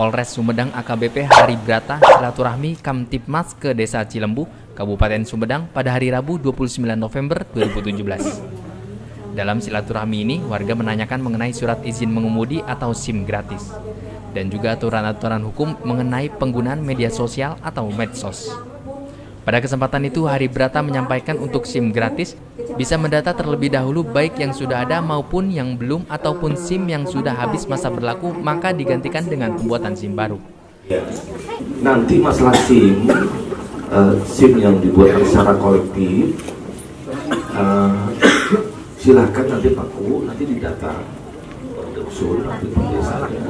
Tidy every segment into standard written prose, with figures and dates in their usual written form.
Polres Sumedang AKBP Hari Brata silaturahmi Kamtibmas ke Desa Cilembu, Kabupaten Sumedang pada hari Rabu 29 November 2017. Dalam silaturahmi ini, warga menanyakan mengenai surat izin mengemudi atau SIM gratis dan juga aturan-aturan hukum mengenai penggunaan media sosial atau medsos. Pada kesempatan itu, Hari Brata menyampaikan untuk SIM gratis bisa mendata terlebih dahulu baik yang sudah ada maupun yang belum, ataupun SIM yang sudah habis masa berlaku maka digantikan dengan pembuatan SIM baru. Nanti masalah SIM yang dibuat secara kolektif, silakan nanti Pak Ku nanti didata usul nanti desanya,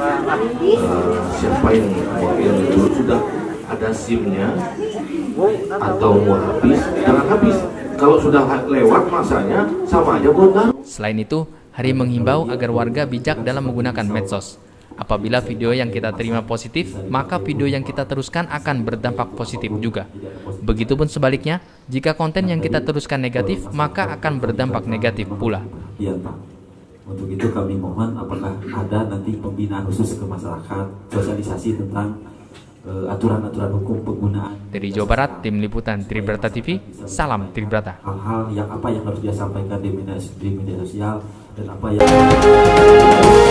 siapa yang dulu sudah ada SIM-nya atau mau habis, jangan habis. Kalau sudah lewat masanya, sama aja buat baru. Selain itu, Hari menghimbau agar warga bijak dalam menggunakan medsos. Apabila video yang kita terima positif, maka video yang kita teruskan akan berdampak positif juga. Begitupun sebaliknya, jika konten yang kita teruskan negatif, maka akan berdampak negatif pula. Iya Pak, untuk itu kami mohon apakah ada nanti pembinaan khusus ke masyarakat, sosialisasi tentang aturan-aturan hukum penggunaan. Dari Jawa Barat, Tim Liputan Tribrata TV, salam Tribrata. Hal-hal yang harus dia sampaikan di media sosial dan apa yang